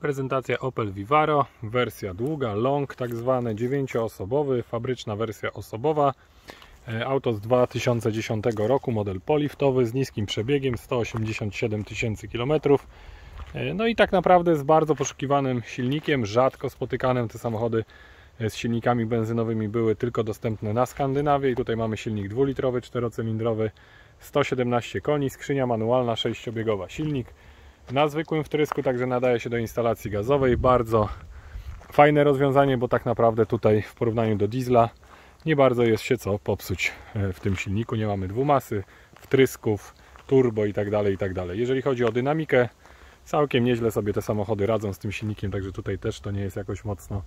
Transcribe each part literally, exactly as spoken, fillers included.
Prezentacja Opel Vivaro, wersja długa, long tak zwane, dziewięcioosobowy, fabryczna wersja osobowa. Auto z dwa tysiące dziesiątego roku, model poliftowy z niskim przebiegiem, sto osiemdziesiąt siedem tysięcy kilometrów. No i tak naprawdę z bardzo poszukiwanym silnikiem, rzadko spotykanym. Te samochody z silnikami benzynowymi były tylko dostępne na Skandynawie. I tutaj mamy silnik dwulitrowy, czterocylindrowy, sto siedemnaście koni, skrzynia manualna, sześciobiegowa. Silnik na zwykłym wtrysku, także nadaje się do instalacji gazowej. Bardzo fajne rozwiązanie, bo tak naprawdę tutaj w porównaniu do diesla nie bardzo jest się co popsuć w tym silniku. Nie mamy dwumasy, wtrysków, turbo i tak dalej, i tak dalej. Jeżeli chodzi o dynamikę, całkiem nieźle sobie te samochody radzą z tym silnikiem, także tutaj też to nie jest jakoś mocno,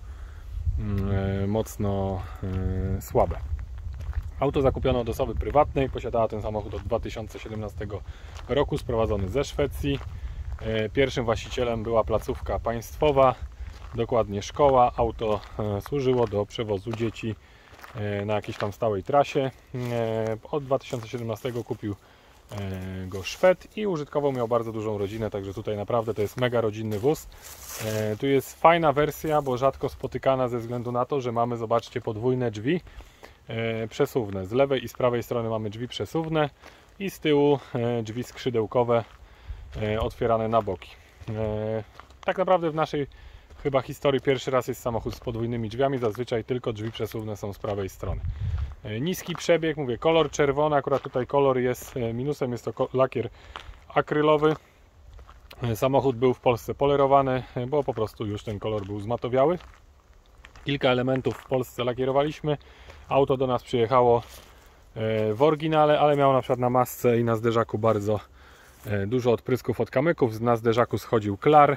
mocno słabe. Auto zakupiono od osoby prywatnej, posiadała ten samochód od dwa tysiące siedemnastego roku, sprowadzony ze Szwecji. Pierwszym właścicielem była placówka państwowa, dokładnie szkoła. Auto służyło do przewozu dzieci na jakiejś tam stałej trasie. Od dwa tysiące siedemnastego kupił go Szwed i użytkowo miał bardzo dużą rodzinę, także tutaj naprawdę to jest mega rodzinny wóz. Tu jest fajna wersja, bo rzadko spotykana ze względu na to, że mamy, zobaczcie, podwójne drzwi przesuwne. Z lewej i z prawej strony mamy drzwi przesuwne i z tyłu drzwi skrzydełkowe otwierane na boki. Tak naprawdę w naszej chyba historii pierwszy raz jest samochód z podwójnymi drzwiami, zazwyczaj tylko drzwi przesuwne są z prawej strony. Niski przebieg, mówię, kolor czerwony, akurat tutaj kolor jest minusem, jest to lakier akrylowy. Samochód był w Polsce polerowany, bo po prostu już ten kolor był zmatowiały. Kilka elementów w Polsce lakierowaliśmy. Auto do nas przyjechało w oryginale, ale miało na przykład na masce i na zderzaku bardzo dużo odprysków od kamyków. Na zderzaku schodził klar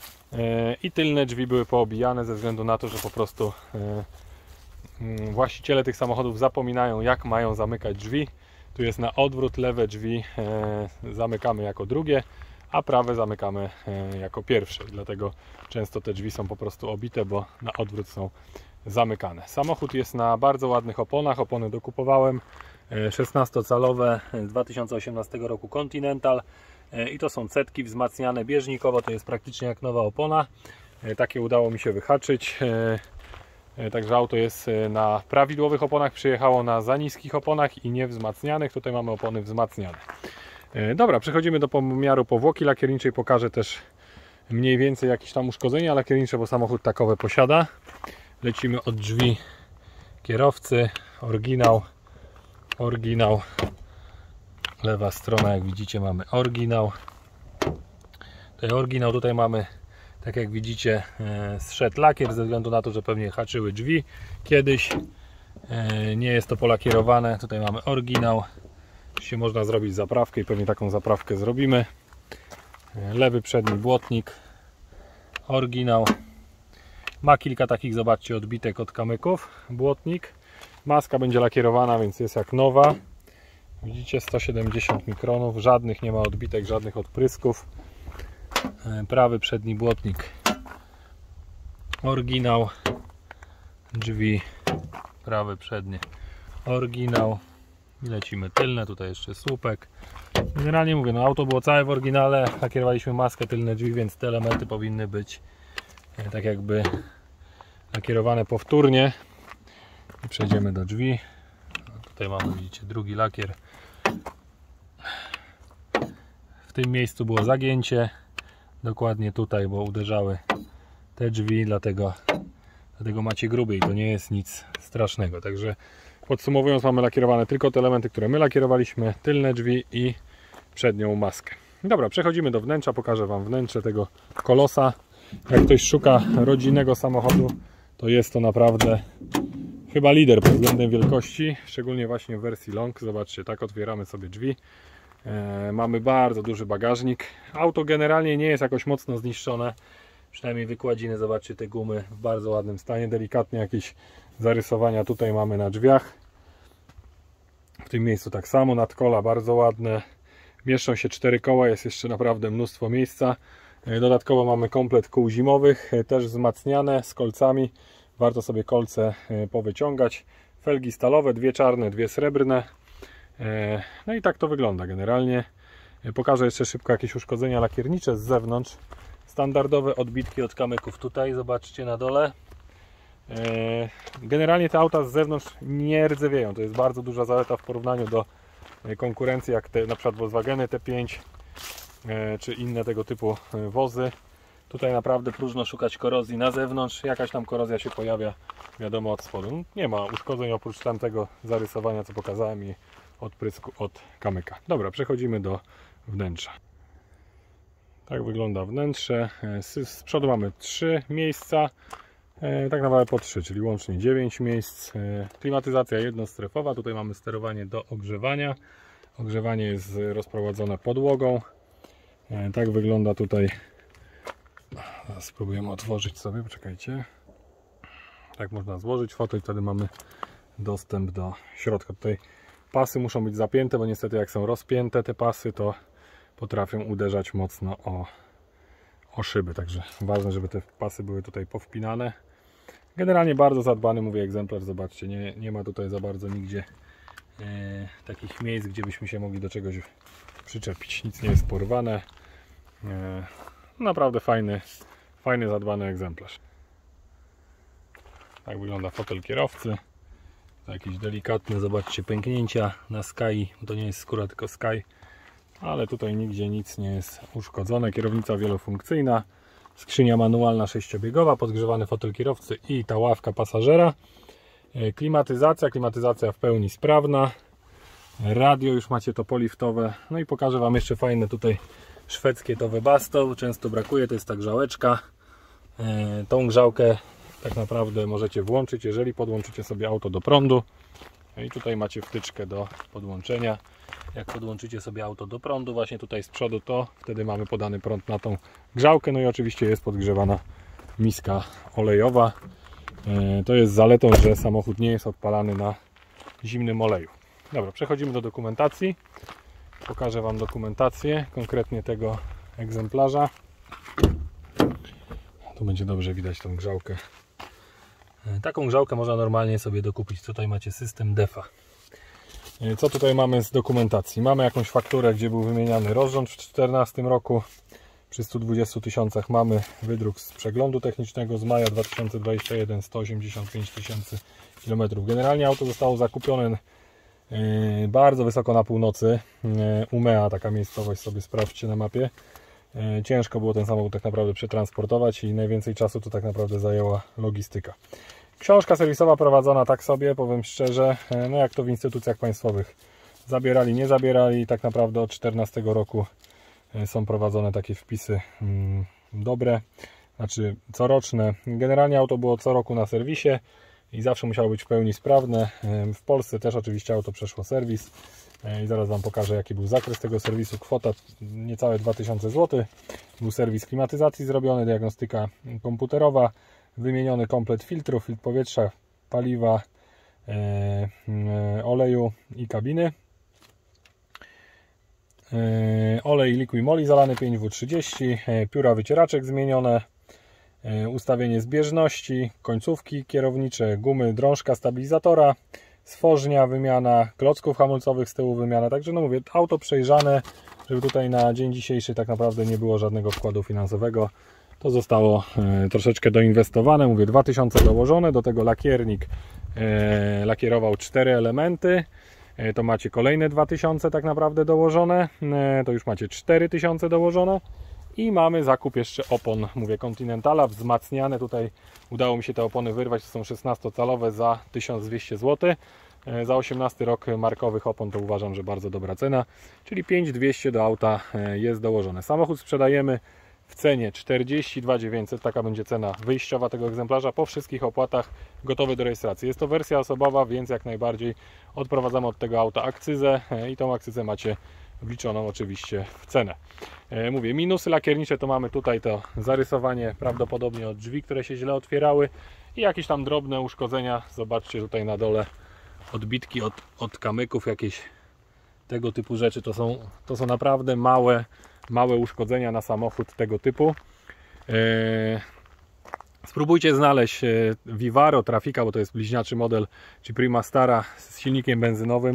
i tylne drzwi były poobijane ze względu na to, że po prostu właściciele tych samochodów zapominają, jak mają zamykać drzwi. Tu jest na odwrót, lewe drzwi zamykamy jako drugie, a prawe zamykamy jako pierwsze. Dlatego często te drzwi są po prostu obite, bo na odwrót są zamykane. Samochód jest na bardzo ładnych oponach. Opony dokupowałem szesnastocalowe dwa tysiące osiemnastego roku Continental i to są cetki wzmacniane bieżnikowo. To jest praktycznie jak nowa opona. Takie udało mi się wyhaczyć. Także auto jest na prawidłowych oponach, przyjechało na za niskich oponach i niewzmacnianych. Tutaj mamy opony wzmacniane. Dobra, przechodzimy do pomiaru powłoki lakierniczej. Pokażę też mniej więcej jakieś tam uszkodzenia lakiernicze, bo samochód takowe posiada. Lecimy od drzwi kierowcy. Oryginał, oryginał. Lewa strona, jak widzicie, mamy oryginał. Tutaj oryginał, tutaj mamy, tak jak widzicie, zszedł lakier ze względu na to, że pewnie haczyły drzwi kiedyś. Nie jest to polakierowane. Tutaj mamy oryginał. Oczywiście można zrobić zaprawkę i pewnie taką zaprawkę zrobimy. Lewy przedni błotnik, oryginał. Ma kilka takich, zobaczcie, odbitek od kamyków błotnik. Maska będzie lakierowana, więc jest jak nowa. Widzicie, sto siedemdziesiąt mikronów, żadnych nie ma odbitek, żadnych odprysków. Prawy przedni błotnik, oryginał. Drzwi prawy przednie, oryginał. I lecimy tylne, tutaj jeszcze słupek. Generalnie mówię, no auto było całe w oryginale, lakierowaliśmy maskę, tylne drzwi, więc te elementy powinny być tak jakby lakierowane powtórnie. I przejdziemy do drzwi. Tutaj mamy, widzicie, drugi lakier. W tym miejscu było zagięcie, dokładnie tutaj, bo uderzały te drzwi, dlatego, dlatego macie grubiej, to nie jest nic strasznego. Także podsumowując, mamy lakierowane tylko te elementy, które my lakierowaliśmy, tylne drzwi i przednią maskę. Dobra, przechodzimy do wnętrza, pokażę Wam wnętrze tego kolosa. Jak ktoś szuka rodzinnego samochodu, to jest to naprawdę chyba lider pod względem wielkości, szczególnie właśnie w wersji long. Zobaczcie, tak otwieramy sobie drzwi. E, mamy bardzo duży bagażnik. Auto generalnie nie jest jakoś mocno zniszczone, przynajmniej wykładziny, zobaczcie, te gumy w bardzo ładnym stanie, delikatnie jakieś zarysowania tutaj mamy na drzwiach. W tym miejscu tak samo, nadkola bardzo ładne. Mieszczą się cztery koła, jest jeszcze naprawdę mnóstwo miejsca. Dodatkowo mamy komplet kół zimowych, też wzmacniane z kolcami. Warto sobie kolce powyciągać. Felgi stalowe, dwie czarne, dwie srebrne. No i tak to wygląda generalnie. Pokażę jeszcze szybko jakieś uszkodzenia lakiernicze z zewnątrz. Standardowe odbitki od kamyków tutaj, zobaczcie na dole. Generalnie te auta z zewnątrz nie rdzewieją, to jest bardzo duża zaleta w porównaniu do konkurencji, jak te na przykład Volkswageny T pięć czy inne tego typu wozy. Tutaj naprawdę próżno szukać korozji na zewnątrz, jakaś tam korozja się pojawia, wiadomo, od spodu. Nie ma uszkodzeń oprócz tamtego zarysowania, co pokazałem, i odprysku od kamyka. Dobra, przechodzimy do wnętrza. Tak wygląda wnętrze. Z przodu mamy trzy miejsca, tak naprawdę po trzy, czyli łącznie dziewięć miejsc. Klimatyzacja jednostrefowa, tutaj mamy sterowanie do ogrzewania. Ogrzewanie jest rozprowadzone podłogą. Tak wygląda tutaj. Spróbujemy otworzyć sobie, poczekajcie. Tak można złożyć fotel i wtedy mamy dostęp do środka. Tutaj pasy muszą być zapięte, bo niestety jak są rozpięte te pasy, to potrafią uderzać mocno o, o szyby. Także ważne, żeby te pasy były tutaj powpinane. Generalnie bardzo zadbany, mówię, egzemplarz. Zobaczcie, nie, nie ma tutaj za bardzo nigdzie e, takich miejsc, gdzie byśmy się mogli do czegoś przyczepić. Nic nie jest porwane. E, naprawdę fajny, fajny, zadbany egzemplarz. Tak wygląda fotel kierowcy. Jakieś delikatne, zobaczcie, pęknięcia na Sky. To nie jest skóra, tylko Sky. Ale tutaj nigdzie nic nie jest uszkodzone. Kierownica wielofunkcyjna. Skrzynia manualna sześciobiegowa, podgrzewany fotel kierowcy i ta ławka pasażera. Klimatyzacja, klimatyzacja w pełni sprawna. Radio już macie to poliftowe. No i pokażę Wam jeszcze fajne tutaj szwedzkie to Webasto. Często brakuje, to jest ta grzałeczka. Tą grzałkę tak naprawdę możecie włączyć, jeżeli podłączycie sobie auto do prądu. I tutaj macie wtyczkę do podłączenia. Jak podłączycie sobie auto do prądu właśnie tutaj z przodu, to wtedy mamy podany prąd na tą grzałkę. No i oczywiście jest podgrzewana miska olejowa. To jest zaletą, że samochód nie jest odpalany na zimnym oleju. Dobra, przechodzimy do dokumentacji. Pokażę Wam dokumentację konkretnie tego egzemplarza. Tu będzie dobrze widać tą grzałkę. Taką grzałkę można normalnie sobie dokupić. Tutaj macie system defa. Co tutaj mamy z dokumentacji? Mamy jakąś fakturę, gdzie był wymieniany rozrząd w dwa tysiące czternastym roku. Przy stu dwudziestu tysiącach mamy wydruk z przeglądu technicznego z maja dwa tysiące dwudziestego pierwszego, sto osiemdziesiąt pięć tysięcy kilometrów. Generalnie auto zostało zakupione bardzo wysoko na północy. Umea, taka miejscowość, sobie sprawdźcie na mapie. Ciężko było ten samochód tak naprawdę przetransportować i najwięcej czasu to tak naprawdę zajęła logistyka. Książka serwisowa prowadzona tak sobie, powiem szczerze, no jak to w instytucjach państwowych. Zabierali, nie zabierali, tak naprawdę od dwa tysiące czternastego roku są prowadzone takie wpisy hmm, dobre, znaczy coroczne. Generalnie auto było co roku na serwisie i zawsze musiało być w pełni sprawne. W Polsce też oczywiście auto przeszło serwis i zaraz Wam pokażę, jaki był zakres tego serwisu. Kwota niecałe dwa tysiące złotych. Był serwis klimatyzacji zrobiony, diagnostyka komputerowa, wymieniony komplet filtrów, filtr powietrza, paliwa, e, e, oleju i kabiny. E, olej Liqui-Moly zalany pięć W trzydzieści, e, pióra wycieraczek zmienione, e, ustawienie zbieżności, końcówki kierownicze, gumy, drążka stabilizatora, stworznia wymiana, klocków hamulcowych z tyłu wymiana. Także no mówię, auto przejrzane, żeby tutaj na dzień dzisiejszy tak naprawdę nie było żadnego wkładu finansowego. To zostało e, troszeczkę doinwestowane, mówię, dwa tysiące dołożone, do tego lakiernik e, lakierował cztery elementy, e, to macie kolejne dwa tysiące tak naprawdę dołożone, e, to już macie cztery tysiące dołożone i mamy zakup jeszcze opon, mówię, Continentala, wzmacniane, tutaj udało mi się te opony wyrwać, to są szesnastocalowe za tysiąc dwieście złotych, e, za osiemnasty rok markowych opon to uważam, że bardzo dobra cena, czyli pięć tysięcy dwieście do auta e, jest dołożone. Samochód sprzedajemy w cenie czterdzieści dwa tysiące dziewięćset, taka będzie cena wyjściowa tego egzemplarza po wszystkich opłatach, gotowy do rejestracji. Jest to wersja osobowa, więc jak najbardziej odprowadzamy od tego auta akcyzę i tą akcyzę macie wliczoną oczywiście w cenę. Mówię, minusy lakiernicze to mamy tutaj to zarysowanie prawdopodobnie od drzwi, które się źle otwierały i jakieś tam drobne uszkodzenia. Zobaczcie tutaj na dole odbitki od, od kamyków, jakieś tego typu rzeczy. To są, to są naprawdę małe małe uszkodzenia na samochód tego typu. Eee, spróbujcie znaleźć Vivaro Trafica, bo to jest bliźniaczy model, czy Prima Stara z silnikiem benzynowym.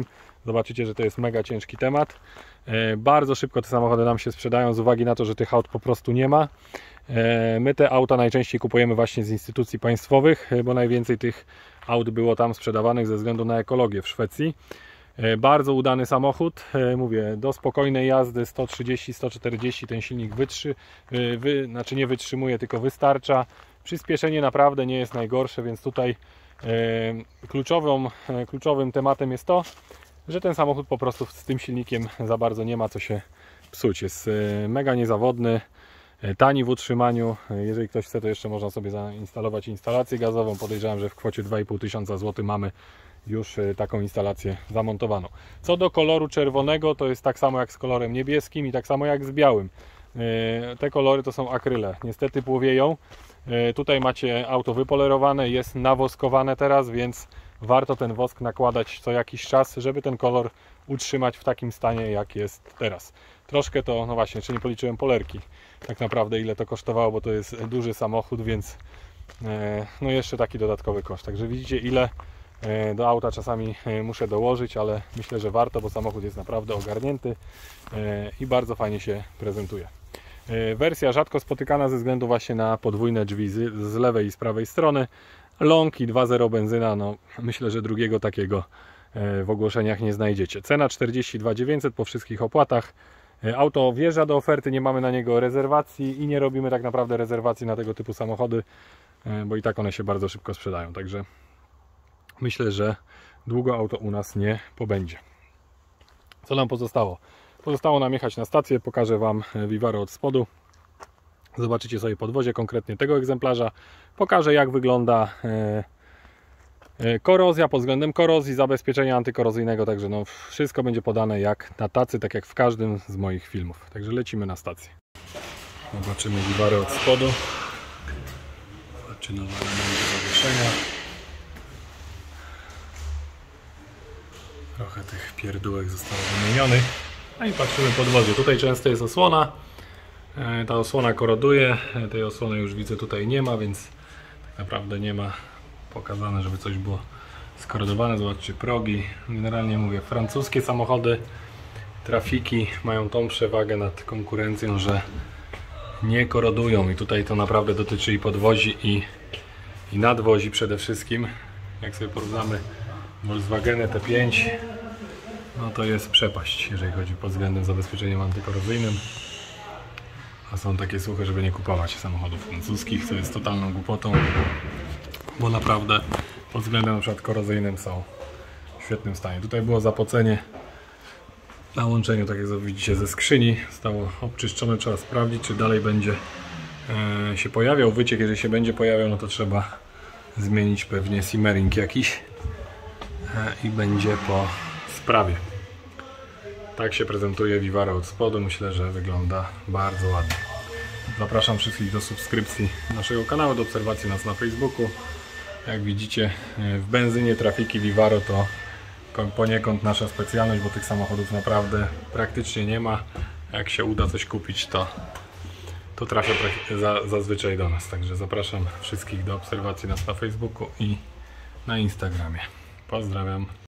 Zobaczycie, że to jest mega ciężki temat. Bardzo szybko te samochody nam się sprzedają z uwagi na to, że tych aut po prostu nie ma. My te auta najczęściej kupujemy właśnie z instytucji państwowych, bo najwięcej tych aut było tam sprzedawanych ze względu na ekologię w Szwecji. Bardzo udany samochód, mówię, do spokojnej jazdy sto trzydzieści sto czterdzieści ten silnik wytrzy, wy, znaczy nie wytrzymuje, tylko wystarcza. Przyspieszenie naprawdę nie jest najgorsze, więc tutaj kluczową, kluczowym tematem jest to, że ten samochód po prostu z tym silnikiem za bardzo nie ma co się psuć. Jest mega niezawodny, tani w utrzymaniu. Jeżeli ktoś chce, to jeszcze można sobie zainstalować instalację gazową. Podejrzewam, że w kwocie dwa i pół tysiąca złotych mamy już taką instalację zamontowaną. Co do koloru czerwonego, to jest tak samo jak z kolorem niebieskim i tak samo jak z białym. Te kolory to są akryle. Niestety płowieją. Tutaj macie auto wypolerowane, jest nawoskowane teraz, więc warto ten wosk nakładać co jakiś czas, żeby ten kolor utrzymać w takim stanie, jak jest teraz. Troszkę to, no właśnie, czy nie policzyłem polerki, tak naprawdę ile to kosztowało, bo to jest duży samochód, więc no jeszcze taki dodatkowy koszt. Także widzicie, ile do auta czasami muszę dołożyć, ale myślę, że warto, bo samochód jest naprawdę ogarnięty i bardzo fajnie się prezentuje. Wersja rzadko spotykana ze względu właśnie na podwójne drzwi z, z lewej i z prawej strony. Long i dwa zero benzyna, no myślę, że drugiego takiego w ogłoszeniach nie znajdziecie. Cena czterdzieści dwa tysiące dziewięćset po wszystkich opłatach. Auto wjeżdża do oferty, nie mamy na niego rezerwacji i nie robimy tak naprawdę rezerwacji na tego typu samochody, bo i tak one się bardzo szybko sprzedają. Także myślę, że długo auto u nas nie pobędzie. Co nam pozostało? Pozostało nam jechać na stację, pokażę Wam Vivaro od spodu. Zobaczycie sobie podwozie konkretnie tego egzemplarza. Pokażę, jak wygląda korozja pod względem korozji, zabezpieczenia antykorozyjnego. Także no, wszystko będzie podane jak na tacy, tak jak w każdym z moich filmów. Także lecimy na stację. Zobaczymy Vivaro od spodu. Zobaczymy nowe elementy zawieszenia. Trochę tych pierdółek zostało wymienionych. No i patrzymy podwozie. Tutaj często jest osłona. Ta osłona koroduje. Tej osłony już widzę tutaj nie ma, więc tak naprawdę nie ma pokazane, żeby coś było skorodowane. Zobaczcie progi. Generalnie mówię, francuskie samochody, trafiki mają tą przewagę nad konkurencją, że nie korodują. I tutaj to naprawdę dotyczy i podwozi, i, i nadwozi przede wszystkim. Jak sobie porównamy Volkswageny T pięć, no to jest przepaść, jeżeli chodzi pod względem zabezpieczeniem antykorozyjnym. A są takie słuchy, żeby nie kupować samochodów francuskich, co jest totalną głupotą, bo naprawdę pod względem na przykład korozyjnym są w świetnym stanie. Tutaj było zapocenie na łączeniu, tak jak widzicie, ze skrzyni. Zostało obczyszczone, trzeba sprawdzić, czy dalej będzie e, się pojawiał wyciek. Jeżeli się będzie pojawiał, no to trzeba zmienić pewnie simmering jakiś e, i będzie po sprawie. Tak się prezentuje Vivaro od spodu. Myślę, że wygląda bardzo ładnie. Zapraszam wszystkich do subskrypcji naszego kanału, do obserwacji nas na Facebooku. Jak widzicie, w benzynie trafiki Vivaro to poniekąd nasza specjalność, bo tych samochodów naprawdę praktycznie nie ma. Jak się uda coś kupić, to, to trafia za, zazwyczaj do nas. Także zapraszam wszystkich do obserwacji nas na Facebooku i na Instagramie. Pozdrawiam.